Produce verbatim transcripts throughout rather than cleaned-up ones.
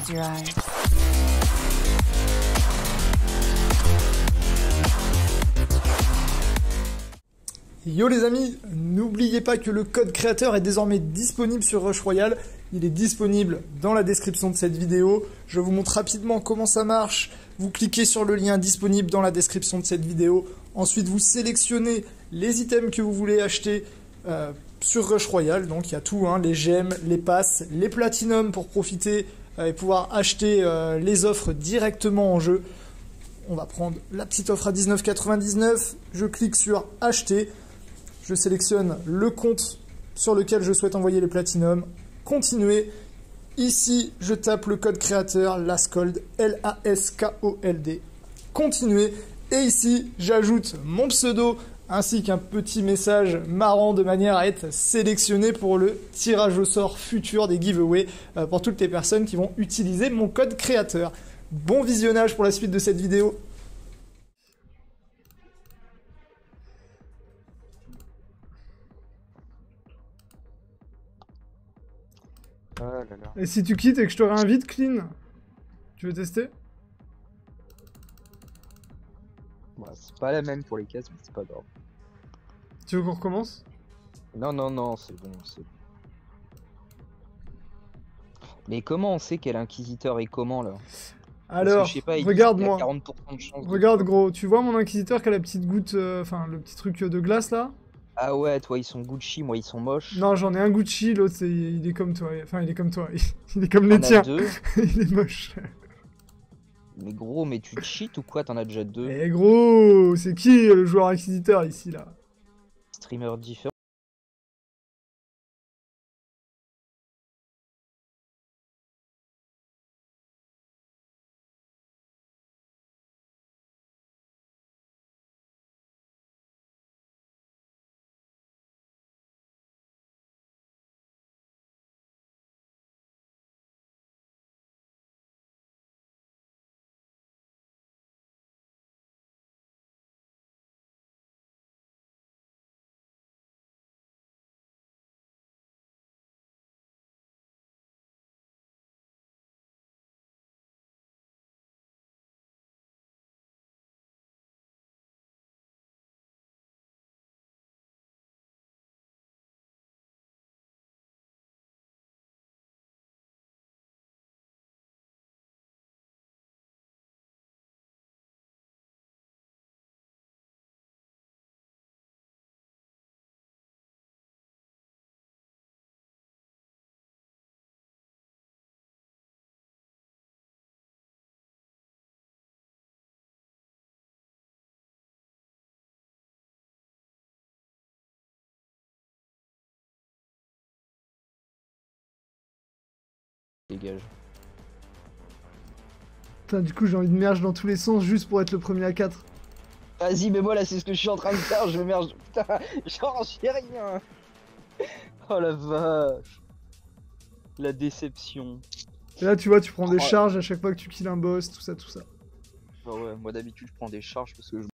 close your eyes. Yo les amis, n'oubliez pas que le code créateur est désormais disponible sur Rush Royale. Il est disponible dans la description de cette vidéo. Je vous montre rapidement comment ça marche. Vous cliquez sur le lien disponible dans la description de cette vidéo. Ensuite, vous sélectionnez les items que vous voulez acheter euh, sur Rush Royale. Donc il y a tout, hein, les gemmes, les passes, les platinums pour profiter euh, et pouvoir acheter euh, les offres directement en jeu. On va prendre la petite offre à dix-neuf quatre-vingt-dix-neuf. Je clique sur acheter. Je sélectionne le compte sur lequel je souhaite envoyer les platinums. Continuer. Ici, je tape le code créateur Laskold, L A S K O L D. Continuer. Et ici, j'ajoute mon pseudo ainsi qu'un petit message marrant de manière à être sélectionné pour le tirage au sort futur des giveaways euh, pour toutes les personnes qui vont utiliser mon code créateur. Bon visionnage pour la suite de cette vidéo. Oh là là. Et si tu quittes et que je te réinvite, Clean, tu veux tester? Bah, c'est pas la même pour les cases, mais c'est pas grave. Tu veux qu'on recommence? Non, non, non, c'est bon, c'est bon. Mais comment on sait quel inquisiteur est comment là? Alors, Parce que, je sais pas, il dit regarde qu'il y a moi. quarante pour cent de chance de Regarde quoi. gros, tu vois mon inquisiteur qui a la petite goutte, euh, enfin le petit truc de glace là? Ah ouais, toi ils sont Gucci, moi ils sont moches. Non, j'en ai un Gucci, l'autre c'est- il est comme toi. Enfin, il est comme toi. Il est comme les T'en as tiens. deux. Il est moche. Mais gros, mais tu cheats ou quoi? T'en as déjà deux. Eh gros, c'est qui le joueur inquisiteur ici là? Streamers différents. Dégage. Putain, du coup j'ai envie de merge dans tous les sens juste pour être le premier à quatre. Vas-y, mais moi là c'est ce que je suis en train de faire, je me merge. Putain, genre j'ai rien. Oh la vache. La déception. Et là tu vois, tu prends des Oh. charges à chaque fois que tu kills un boss, tout ça, tout ça. Bah ouais, moi d'habitude je prends des charges parce que je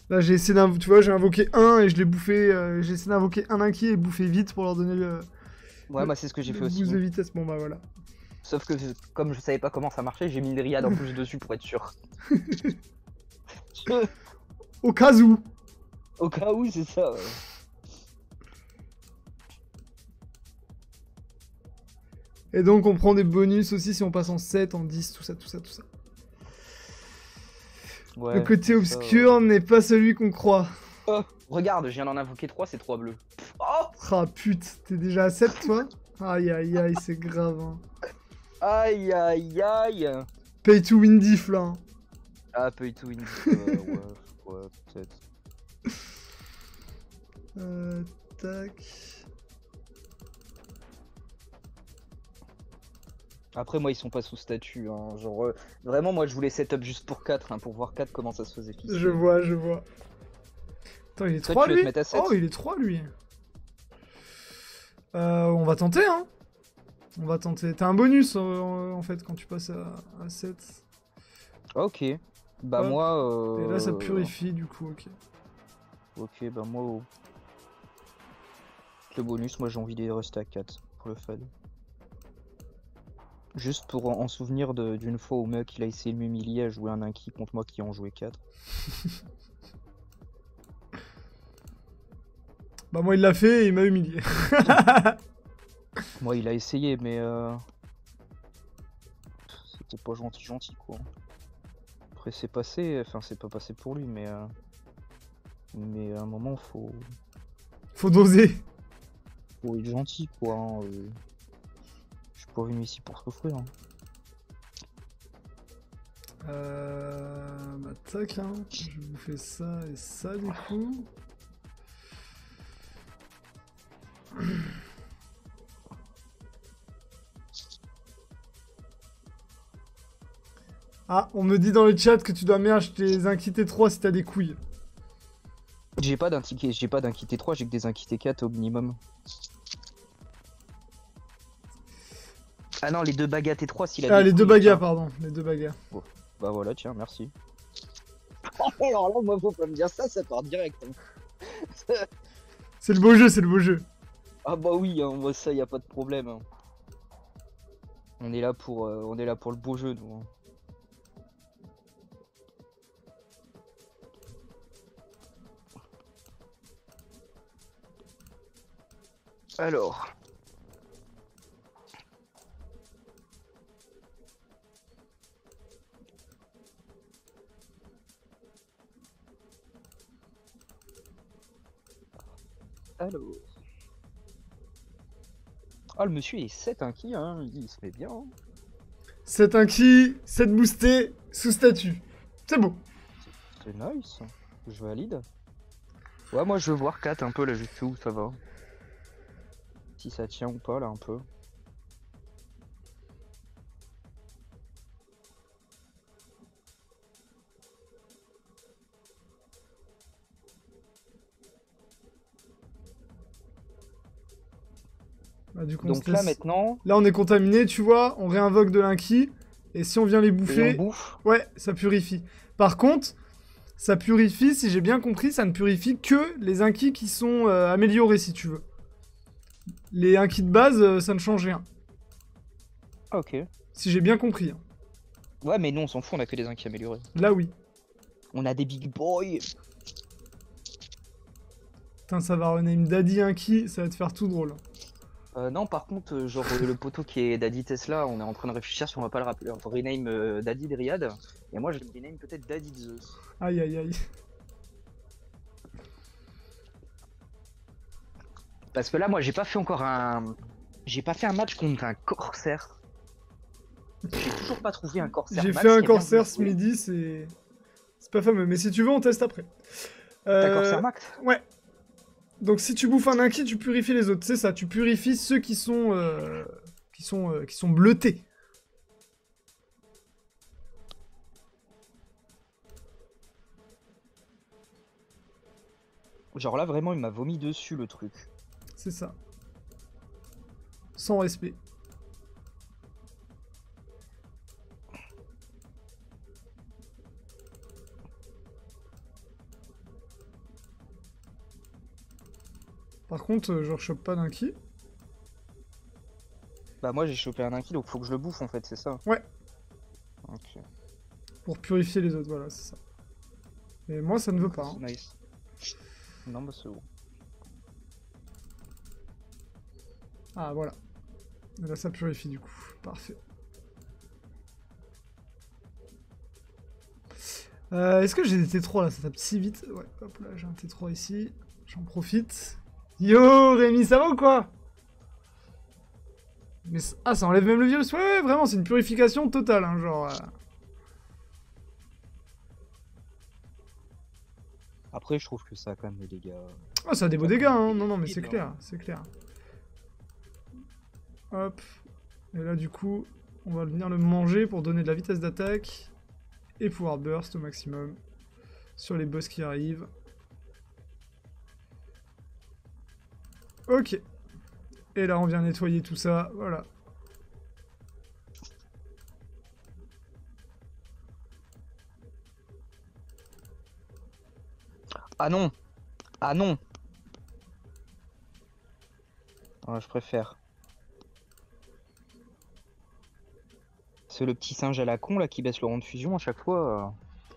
Là, j'ai essayé d'invoquer, tu vois, j'ai invoqué un et je l'ai bouffé. Euh, j'ai essayé d'invoquer un inky et bouffer vite pour leur donner le, Ouais, le, moi c'est ce que j'ai le fait aussi. boost de vitesse. Bon, bah voilà. Sauf que comme je savais pas comment ça marchait, j'ai mis une dryade en plus dessus pour être sûr. Au cas où. Au cas où, c'est ça, ouais. Et donc, on prend des bonus aussi si on passe en sept, en dix, tout ça, tout ça, tout ça. Ouais, le côté obscur ça, ouais. n'est pas celui qu'on croit. Oh, regarde, je viens d'en invoquer trois, c'est trois bleus. Oh, Ah pute, t'es déjà à sept toi? Aïe aïe aïe, c'est grave. Hein. aïe aïe aïe. Pay to win diff là. Hein. Ah, pay to win. Euh, ouais, ouais, peut-être. Euh, tac. Après, moi, ils sont pas sous statut. Hein. Genre, euh, vraiment, moi, je voulais setup juste pour quatre, hein, pour voir quatre comment ça se faisait. Fichier. Je vois, je vois. Attends, il est Toi, trois tu veux lui? te mettre à sept? Oh, il est trois lui. Euh, on va tenter, hein. On va tenter. T'as un bonus euh, en fait quand tu passes à, à sept. Ok. Bah, Hop. moi. Euh... Et là, ça purifie du coup, ok. Ok, bah, moi. Oh. Le bonus, moi, j'ai envie de rester à quatre pour le fun. Juste pour en souvenir d'une fois où mec il a essayé de m'humilier à jouer un inky contre moi qui en jouait quatre. Bah moi il l'a fait et il m'a humilié. Moi il a essayé mais euh... c'était pas gentil gentil quoi. Après c'est passé, enfin c'est pas passé pour lui mais euh... mais à un moment faut... Faut doser. Faut être gentil quoi. Hein. Euh... Je suis pas venu ici pour souffrir. Hein. Euh... Bah tac hein. Je vous fais ça et ça du coup. Ah, on me dit dans le chat que tu dois m'acheter un kit T trois si t'as des couilles. J'ai pas d'un ticket, j'ai pas d'un kit T trois, j'ai que des un kit T quatre au minimum. Ah non, les deux bagas T trois s'il a Ah, des les couilles, deux bagas, tiens. pardon, les deux bagas. Oh. Bah voilà, tiens, merci. Alors là, moi, faut pas me dire ça, ça part direct. Hein. C'est le beau jeu, c'est le beau jeu. Ah bah oui, hein, moi ça y a pas de problème. Hein. On est là pour, euh, on est là pour le beau jeu, nous. Hein. Alors. Alors. Ah, le monsieur est sept inky, hein, il se met bien. Hein. sept inky, sept boosté, sous statut. C'est beau. C'est nice. Je valide. Ouais, moi je veux voir quatre un peu là, jusqu'où ça va. Si ça tient ou pas là un peu. Bah, du coup, Donc là laisse... maintenant. Là on est contaminé, tu vois, on réinvoque de l'inky. Et si on vient les bouffer, bouffe. Ouais, ça purifie. Par contre, ça purifie, si j'ai bien compris, ça ne purifie que les inkys qui sont euh, améliorés, si tu veux. Les inkys de base, euh, ça ne change rien. Ok. Si j'ai bien compris. Hein. Ouais, mais nous on s'en fout, on a que des inkys améliorés. Là, oui. On a des big boys. Putain, ça va rename Daddy Inky, ça va te faire tout drôle. Euh, non, par contre, euh, genre euh, le poteau qui est Daddy Tesla, on est en train de réfléchir si on va pas le rappeler. On va rename euh, Daddy Dryad. Et moi, je vais rename peut-être Daddy Zeus. Aïe, aïe, aïe. Parce que là, moi, j'ai pas fait encore un. J'ai pas fait un match contre un corsaire. J'ai toujours pas trouvé un corsaire. J'ai max fait un qui a bien corsaire ce joué. midi, c'est. C'est pas fameux, mais si tu veux, on teste après. Euh... T'as corsaire max? Ouais. Donc si tu bouffes un inky, tu purifies les autres. C'est ça, tu purifies ceux qui sont. Euh... qui sont, euh... qui sont bleutés. Genre là, vraiment, il m'a vomi dessus le truc. C'est ça. Sans respect. Par contre, euh, je rechoppe pas d'un ki. Bah moi j'ai chopé un inki donc faut que je le bouffe en fait, c'est ça? Ouais. Ok. Pour purifier les autres, voilà, c'est ça. Et moi, ça ne veut pas. Hein. C'est nice. Non bah c'est bon. Ah, voilà. Et là, ça purifie du coup. Parfait. Euh, Est-ce que j'ai des T trois là? Ça tape si vite. Ouais, hop là, j'ai un T trois ici. J'en profite. Yo, Rémi, ça va ou quoi? Mais ah, ça enlève même le virus? Ouais, ouais, vraiment, c'est une purification totale, hein, genre... Euh... Après je trouve que ça a quand même des dégâts. Ah, ça a des beaux dégâts, hein. Non, non, mais c'est clair, c'est clair. Hop. Et là, du coup, on va venir le manger pour donner de la vitesse d'attaque. Et pouvoir burst au maximum. Sur les boss qui arrivent. Ok. Et là, on vient nettoyer tout ça. Voilà. Ah non! Ah non! Ah, je préfère. C'est le petit singe à la con là qui baisse le rang de fusion à chaque fois.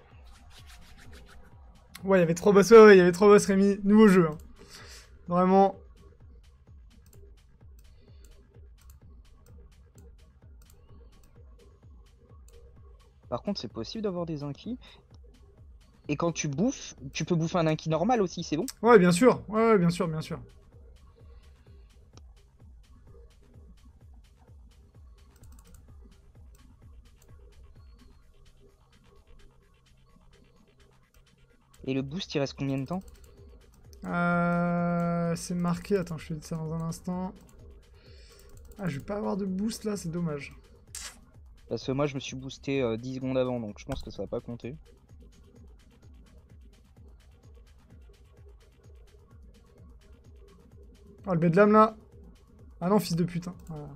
Euh... Ouais, il y avait trois boss, ouais, ouais, il y avait trois boss, Rémi. Nouveau jeu. Hein. Vraiment. Par contre, c'est possible d'avoir des inquis. Et quand tu bouffes, tu peux bouffer un inquis normal aussi, c'est bon? Ouais, bien sûr. Ouais, ouais, bien sûr, bien sûr. Et le boost, il reste combien de temps? Euh, c'est marqué. Attends, je te dis ça dans un instant. Ah, je vais pas avoir de boost là, c'est dommage. Parce que moi, je me suis boosté euh, dix secondes avant, donc je pense que ça va pas compter. Oh, le bedlam là. Ah non, fils de pute. Hein. Voilà.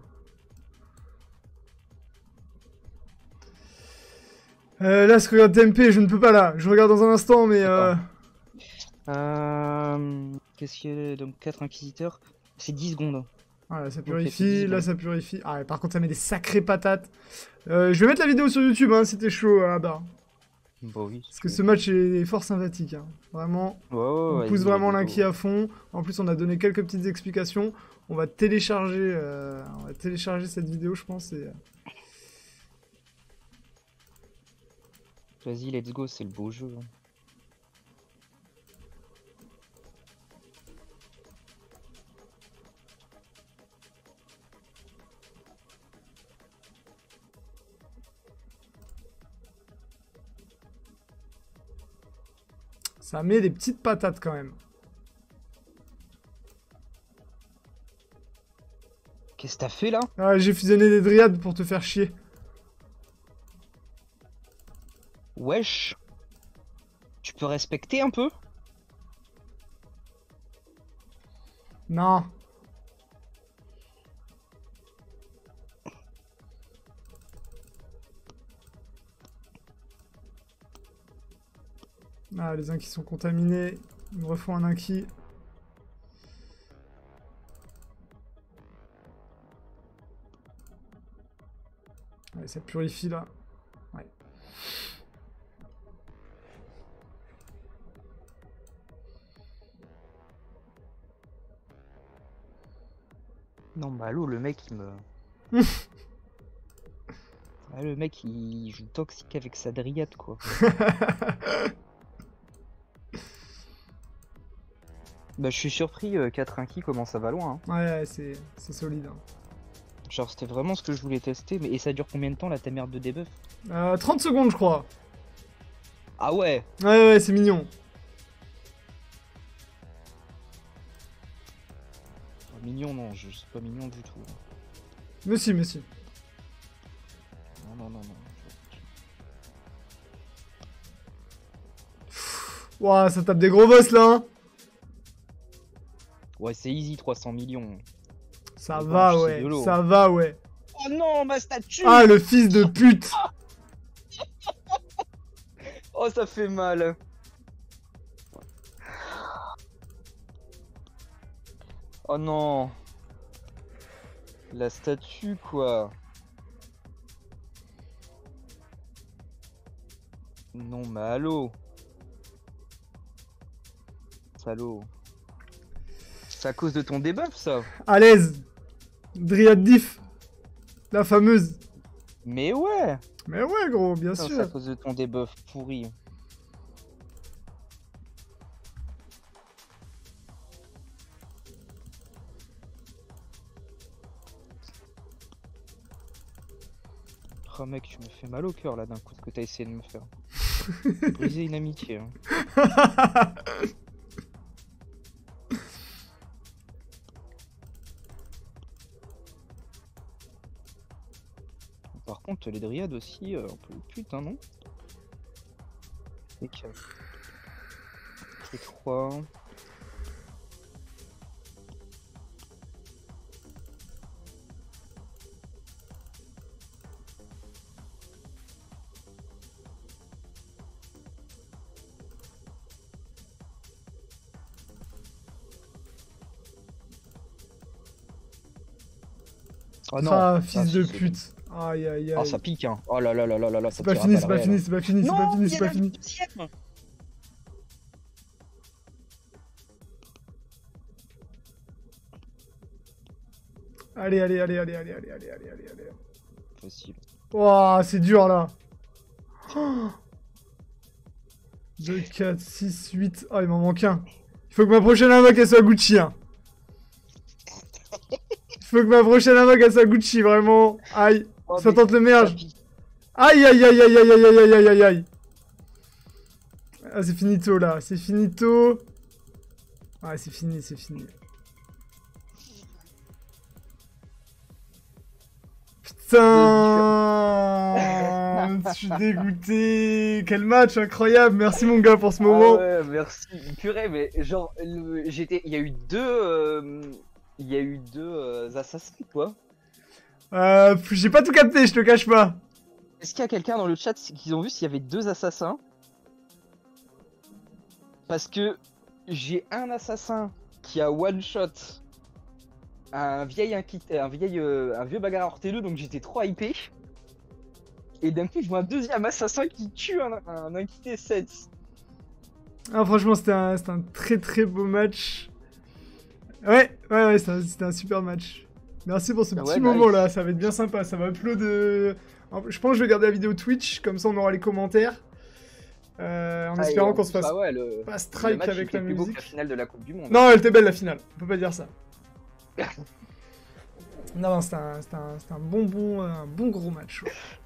Euh, là, ce que regarde T M P, je ne peux pas là. Je regarde dans un instant, mais... Euh... Euh... Qu'est-ce qu'il y a? Donc quatre inquisiteurs, c'est dix secondes. Voilà, ça purifie, là ça purifie. Ah, et par contre, ça met des sacrées patates. Euh, je vais mettre la vidéo sur YouTube, hein, c'était chaud à bas. Bah oui. Parce que ce match est fort sympathique. Hein. Vraiment, ouais, ouais, on ouais, pousse vraiment l'inki à à fond. En plus, on a donné quelques petites explications. On va télécharger, euh, on va télécharger cette vidéo, je pense. Et... Vas-y, let's go, c'est le beau jeu. Hein. Ça met des petites patates quand même. Qu'est-ce que t'as fait là? Ah, j'ai fusionné des dryades pour te faire chier. Wesh. Tu peux respecter un peu? Non. Ah, les inquis sont contaminés. Ils me refont un inquis. Allez, ça purifie là. Ouais. Non, bah allô, le mec il me. Ah, le mec il joue toxique avec sa dryade quoi. Bah je suis surpris, euh, quatre inquis comment ça va loin. Hein. Ouais, ouais c'est solide. Hein. Genre c'était vraiment ce que je voulais tester, mais et ça dure combien de temps là ta merde de debuff? euh, trente secondes je crois. Ah ouais. Ouais ouais c'est mignon. Mignon non, je suis pas mignon du tout. Mais si, mais si. Non non non non. Ouah, ça tape des gros boss là hein. Ouais c'est easy trois cents millions. Ça le va banche, ouais, ça va ouais. Oh non ma statue. Ah le fils de pute. Oh ça fait mal. Oh non. La statue, quoi. Non, mais allô. Salaud. C'est à cause de ton debuff, ça. À l'aise. Dryad Diff. La fameuse. Mais ouais. Mais ouais, gros, bien Non, sûr. c'est à cause de ton debuff pourri. Oh mec, tu me fais mal au cœur là d'un coup ce que t'as essayé de me faire. Briser une amitié. Hein. Par contre, les dryades aussi, euh, un peu putain, non? Et quatre. Et trois. Oh non, Ah, ah, fils si, de c'est pute. bon. Aïe aïe aïe. Ah, ça pique, hein. Oh là là là là là là. C'est pas fini, c'est pas fini, c'est pas fini, c'est pas fini, c'est pas fini. Allez, allez, allez, allez, allez, allez, allez, allez, allez, allez. Facile. Ouah, c'est dur là. deux, quatre, six, huit. Oh, il m'en manque un. Il faut que ma prochaine invoque elle soit Gucci. Hein. Il faut que ma prochaine invoque elle soit Gucci, vraiment. Aïe. Oh, Ça tente le merge. pique. Aïe, aïe, aïe, aïe, aïe, aïe, aïe, aïe, aïe, aïe. Ah, c'est finito là, c'est finito. Ah, c'est fini, c'est fini. Putain, je suis dégoûté. Quel match incroyable. Merci mon gars pour ce moment. Ah ouais, merci. Purée, mais genre, le- j'étais, il y a eu deux, euh, il y a eu deux euh, assassins, quoi. Euh, j'ai pas tout capté, je te cache pas. Est-ce qu'il y a quelqu'un dans le chat qui ont vu s'il y avait deux assassins? Parce que j'ai un assassin qui a one shot un vieil inquité, un vieil, euh, un vieux bagarreur T deux, donc j'étais trop hypé. Et d'un coup, je vois un deuxième assassin qui tue un, un inquité sept. Ah, franchement, c'était un, c'était un très très beau match. Ouais, ouais, ouais, c'était un, c'était un super match. Merci pour ce Ah petit ouais, moment nice. là, ça va être bien sympa. Ça va upload. euh, Je pense que je vais garder la vidéo Twitch, comme ça on aura les commentaires. Euh, en Ah, espérant en qu'on se plus, fasse bah ouais, le, pas le strike match avec était la plus beau que musique. la finale de la Coupe du Monde. Non, elle était belle la finale, on peut pas dire ça. Non, non, c'était un, c'était un, c'était un bon, bon, un bon gros match. Ouais.